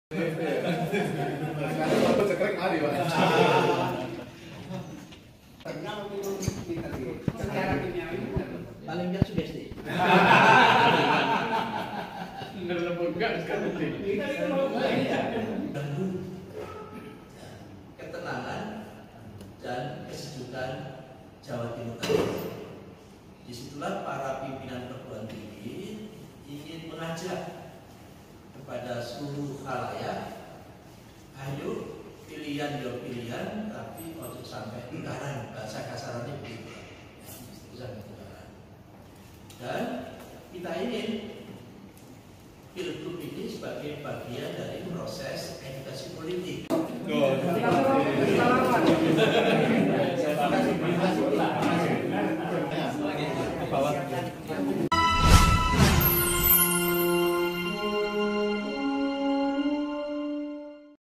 Paling nggak sugesti. Ketenangan dan kesejukan Jawa Timur. Disitulah para pimpinan perguruan tinggi ingin mengajak kepada seluruh khalayak, ayo pilihan ya pilihan, tapi untuk sampai negara